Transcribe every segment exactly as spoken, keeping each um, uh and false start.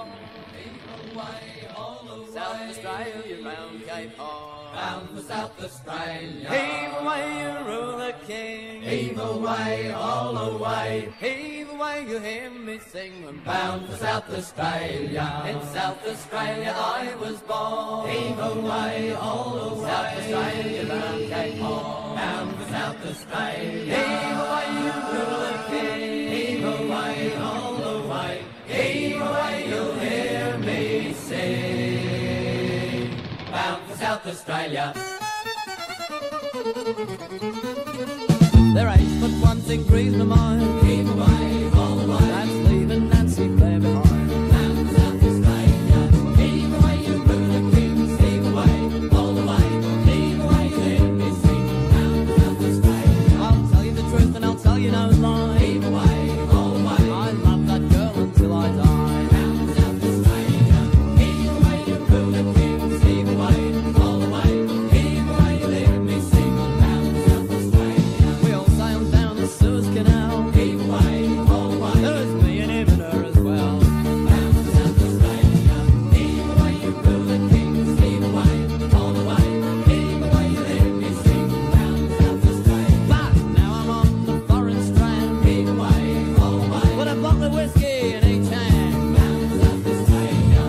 Horn. Heave away, all away. South Australia round Cape Horn. Bound for South Australia. Heave away, you ruler king. Heave away, all away. Heave away, you hear me sing. I'm bound for South Australia. In South Australia I was born. Heave away, all away. South Australia round Cape Horn. Bound for South Australia. Heave away, you ruler king. Heave away, all away. Heave away, you'll hear me sing. Bound for South Australia. There ain't but one thing grieves my mind. Heave away, all the way. That's leaving Nancy Clare behind. Bound for South Australia. Heave away, you ruler kings. Heave away, all the way. Heave away, you hear me sing. Bound for South Australia. I'll tell you the truth and I'll tell you no lie. Heave away, all the way. I love that girl until I die. Bound for South Australia. Heave away, you ruler kings. Heave away, all the way. Heave away, you hear me sing. Bound for South Australia. We all sailed down the Suez Canal. Heave away, all the way. There was me and him and her as well. Bound for South Australia. Heave away, you ruler kings. Heave away, all the way. Heave away, you hear me sing. Bound for South Australia. But now I'm on the foreign strand. Heave away, all the way. With a bottle of whiskey in each hand. Bound for South Australia.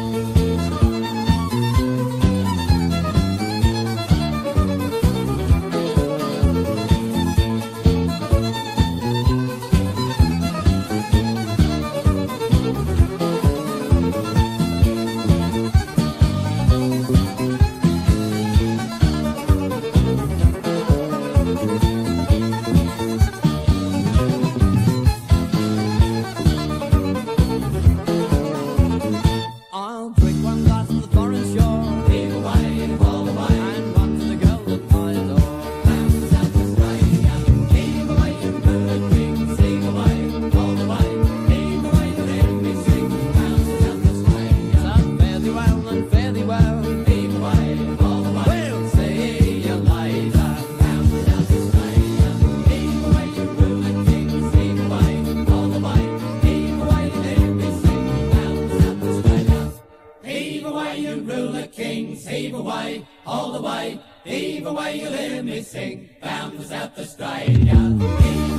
I'll drink one glass of the foreign shore. Heave away, all the way. And one to the girl that I adore. Bound for South Australia. Heave away, you ruler kings. Heave away, all the way. Heave away, you hear me sing. Bound for South Australia. So fare thee well and fare thee well. Heave away, all the way. We'll see you later. Bound for South Australia. Heave away, you ruler kings. Heave away, all the way. Heave away, you hear me sing. Bound for South Australia. Heave away, you ruler kings. Heave away, all the way. Heave away, you'll hear me sing. Bound for South Australia. Heave